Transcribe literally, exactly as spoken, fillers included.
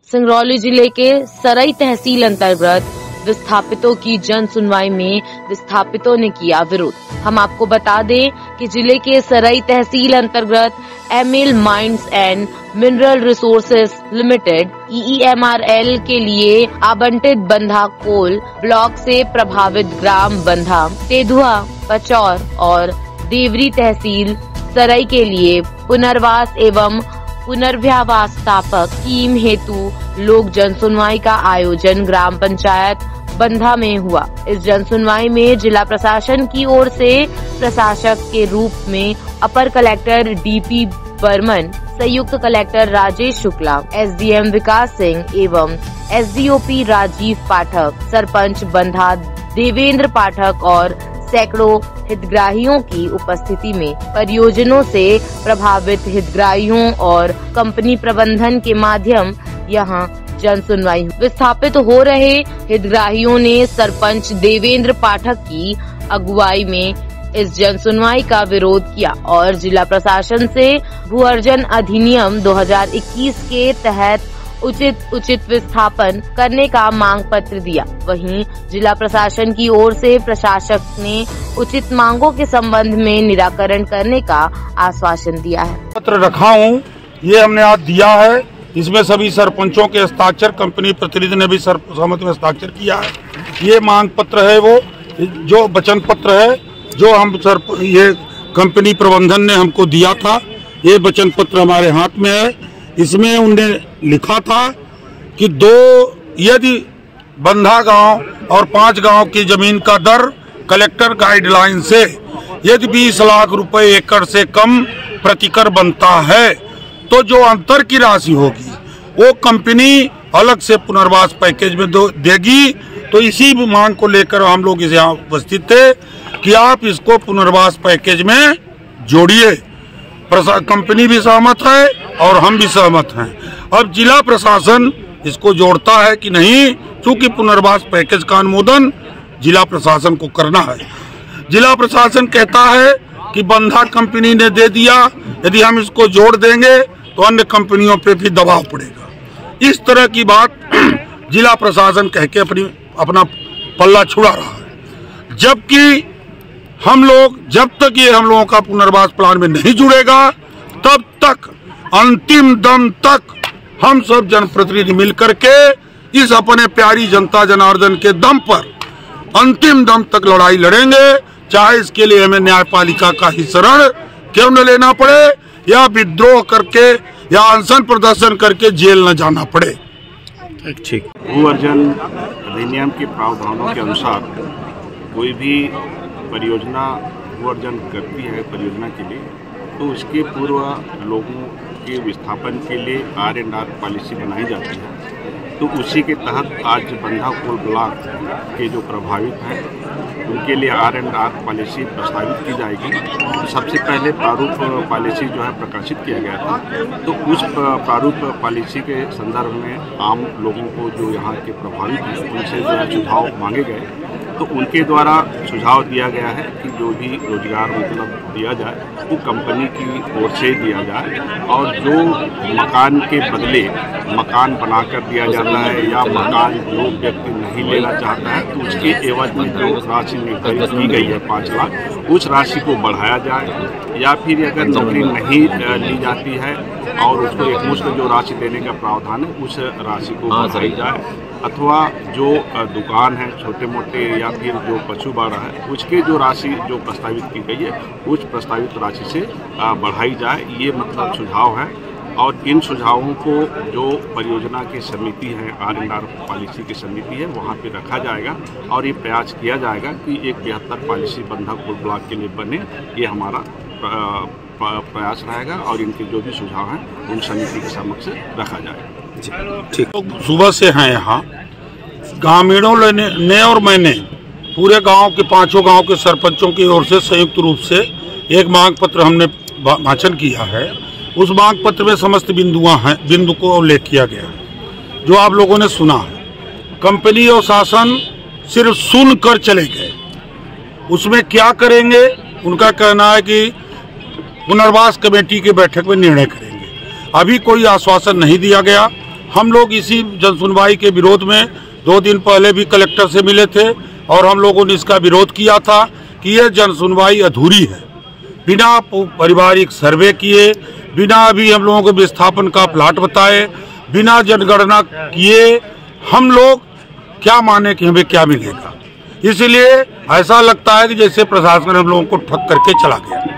सिंगरौली जिले के सरई तहसील अंतर्गत विस्थापितों की जन सुनवाई में विस्थापितों ने किया विरोध। हम आपको बता दें कि जिले के सरई तहसील अंतर्गत Emil mines and mineral resources limited E E M R L के लिए आवंटित बंधा कोल ब्लॉक से प्रभावित ग्राम बंधा, तेधुआ, पचौर और देवरी तहसील सरई के लिए पुनर्वास एवं पुनर्व्यावास स्थापक स्कीम हेतु लोक जन सुनवाई का आयोजन ग्राम पंचायत बंधा में हुआ। इस जन सुनवाई में जिला प्रशासन की ओर से प्रशासक के रूप में अपर कलेक्टर डी पी बर्मन, संयुक्त collector Rajesh Shukla, S D M Vikas Singh एवं S D O P Rajeev Pathak, sarpanch Bandha Devendra पाठक और सैकड़ों हितग्राहियों की उपस्थिति में परियोजनों से प्रभावित हितग्राहियों और कंपनी प्रबंधन के माध्यम यहां जन सुनवाई। विस्थापित हो रहे हितग्राहियों ने सरपंच देवेंद्र पाठक की अगुवाई में इस जन सुनवाई का विरोध किया और जिला प्रशासन से भू अर्जन अधिनियम दो हज़ार इक्कीस के तहत उचित उचित विस्थापन करने का मांग पत्र दिया। वहीं जिला प्रशासन की ओर से प्रशासक ने उचित मांगों के संबंध में निराकरण करने का आश्वासन दिया है। पत्र रखा हूँ, ये हमने आज दिया है। इसमें सभी सरपंचों के हस्ताक्षर, कंपनी प्रतिनिधि ने भी सहमति में हस्ताक्षर किया है। ये मांग पत्र है, वो जो वचन पत्र है जो हम सर ये कंपनी प्रबंधन ने हमको दिया था। ये वचन पत्र हमारे हाथ में है। इसमें उनने लिखा था कि दो यदि बंधा गांव और पांच गांव की जमीन का दर कलेक्टर गाइडलाइन से यदि बीस लाख रुपए एकड़ से कम प्रतिकर बनता है तो जो अंतर की राशि होगी वो कंपनी अलग से पुनर्वास पैकेज में देगी। तो इसी मांग को लेकर हम लोग इस यहाँ उपस्थित थे कि आप इसको पुनर्वास पैकेज में जोड़िए। कंपनी भी सहमत है और हम भी सहमत हैं। अब जिला प्रशासन इसको जोड़ता है कि नहीं, चूंकि पुनर्वास पैकेज का अनुमोदन जिला प्रशासन को करना है। जिला प्रशासन कहता है कि बंधा कंपनी ने दे दिया, यदि हम इसको जोड़ देंगे तो अन्य कंपनियों पे भी दबाव पड़ेगा। इस तरह की बात जिला प्रशासन कह के अपनी अपना पल्ला छुड़ा रहा है, जबकि हम लोग जब तक ये हम लोगों का पुनर्वास प्लान में नहीं जुड़ेगा तब तक अंतिम दम तक हम सब जनप्रतिनिधि मिलकर के इस अपने प्यारी जनता जनार्दन के दम पर अंतिम दम तक लड़ाई लड़ेंगे, चाहे इसके लिए हमें न्यायपालिका का ही शरण क्यों न लेना पड़े या विद्रोह करके या अनशन प्रदर्शन करके जेल न जाना पड़े। ठीक। भू अर्जन अधिनियम के प्रावधानों के अनुसार कोई भी परियोजना भू अर्जन करती है परियोजना के लिए तो उसके पूर्व लोगों के विस्थापन के लिए आर एंड आर पॉलिसी बनाई जाती है। तो उसी के तहत आज बंधा कोल ब्लॉक के जो प्रभावित हैं उनके लिए आर एंड आर पॉलिसी प्रस्तावित की जाएगी। तो सबसे पहले प्रारूप पॉलिसी जो है प्रकाशित किया गया था। तो उस प्रारूप पॉलिसी के संदर्भ में आम लोगों को जो यहाँ के प्रभावित हैं उनसे जो है सुझाव मांगे गए। तो उनके द्वारा सुझाव दिया गया है कि जो भी रोजगार मतलब दिया जाए वो कंपनी की ओर से दिया जाए और जो मकान के बदले मकान बनाकर दिया जाता है या मकान जो व्यक्ति नहीं लेना चाहता है तो उसके एवज में जो राशि निर्धारित की गई है पाँच लाख उस राशि को बढ़ाया जाए, या फिर अगर नौकरी नहीं ली जाती है और उसको एकमुश्त जो राशि देने का प्रावधान है उस राशि को बढ़ाई जाए, अथवा जो दुकान है छोटे मोटे या फिर जो पशु बाड़ा है उसके जो राशि जो प्रस्तावित की गई है उस प्रस्तावित राशि से बढ़ाई जाए। ये मतलब सुझाव है और इन सुझावों को जो परियोजना की समिति है आर एंड आर पॉलिसी की समिति है वहाँ पे रखा जाएगा और ये प्रयास किया जाएगा कि एक बेहतर पॉलिसी बंधा कोल ब्लॉक के लिए बने। ये हमारा प्रयास रहेगा और इनके जो भी सुझाव हैं उन समिति के समक्ष रखा जाएगा। ठीक। तो सुबह से हैं यहाँ, ग्रामीणों ने और मैंने पूरे गांव के पांचों गांव के सरपंचों की ओर से संयुक्त रूप से एक मांग पत्र हमने वाचन किया है। उस मांग पत्र में समस्त बिंदुआं हैं, बिंदु को उल्लेख किया गया है जो आप लोगों ने सुना है। कंपनी और शासन सिर्फ सुनकर चले गए, उसमें क्या करेंगे उनका कहना है कि पुनर्वास कमेटी की बैठक में निर्णय करेंगे। अभी कोई आश्वासन नहीं दिया गया। हम लोग इसी जन सुनवाई के विरोध में दो दिन पहले भी कलेक्टर से मिले थे और हम लोगों ने इसका विरोध किया था कि यह जन सुनवाई अधूरी है। बिना पारिवारिक सर्वे किए, बिना अभी हम लोगों को विस्थापन का प्लाट बताए, बिना जनगणना किए हम लोग क्या माने कि हमें क्या मिलेगा। इसलिए ऐसा लगता है कि जैसे प्रशासन हम लोगों को ठग करके चला गया।